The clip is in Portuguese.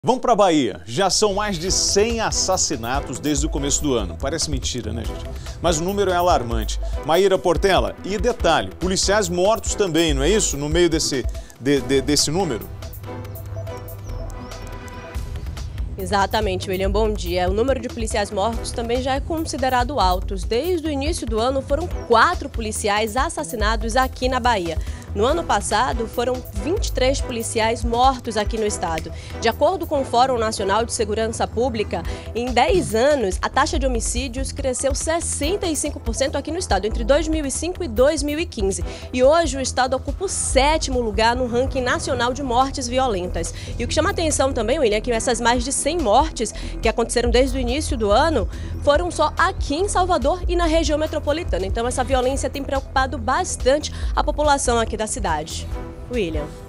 Vamos para a Bahia. Já são mais de 100 assassinatos desde o começo do ano. Parece mentira, né, gente? Mas o número é alarmante. Maíra Portela, e detalhe, policiais mortos também, não é isso? No meio desse número? Exatamente, William, bom dia. O número de policiais mortos também já é considerado alto. Desde o início do ano foram 4 policiais assassinados aqui na Bahia. No ano passado, foram 23 policiais mortos aqui no estado. De acordo com o Fórum Nacional de Segurança Pública, em 10 anos, a taxa de homicídios cresceu 65% aqui no estado, entre 2005 e 2015. E hoje o estado ocupa o 7º lugar no ranking nacional de mortes violentas. E o que chama a atenção também, William, é que essas mais de 100 mortes que aconteceram desde o início do ano foram só aqui em Salvador e na região metropolitana. Então essa violência tem preocupado bastante a população aqui da cidade. William.